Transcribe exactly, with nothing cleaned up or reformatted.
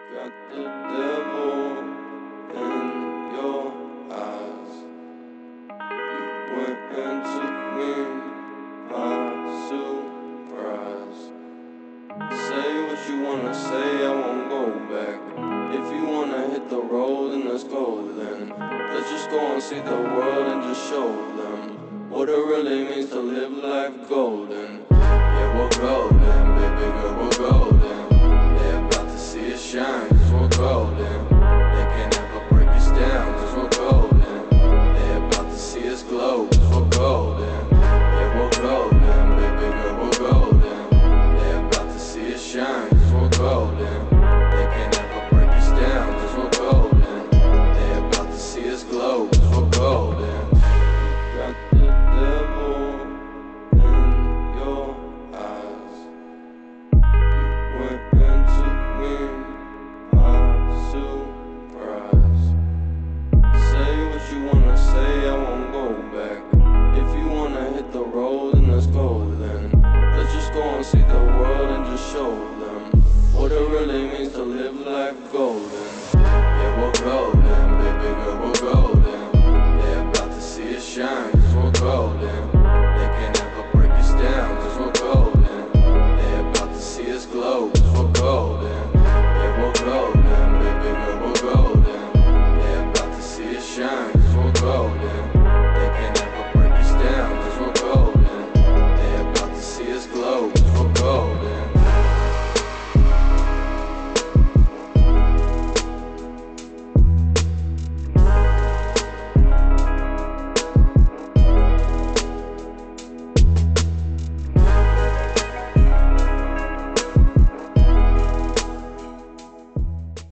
got the devil in your eyes. You went and took me by surprise. Say what you wanna say, I won't go back. If you wanna hit the road, then let's go then. Let's just go and see the world and just show them what it really means to live life golden. Yeah, we're golden, baby girl, we're golden. They're about to see us shine, cause we're golden. They can't ever break us down, cause we're golden. They're about to see us glow, cause we're golden. Yeah, we're golden, baby girl, we're golden. They're about to see us shine, cause we're golden. They can't ever break us down, cause we're golden. They're about to see us glow, cause we're golden. Got the devil in your eyes. You went and took me by surprise. Say what you wanna say, I won't go back. If you wanna hit the road, then let's go then. Let's just go and see the world and just show them what it really means to live life golden. Yeah, we're golden.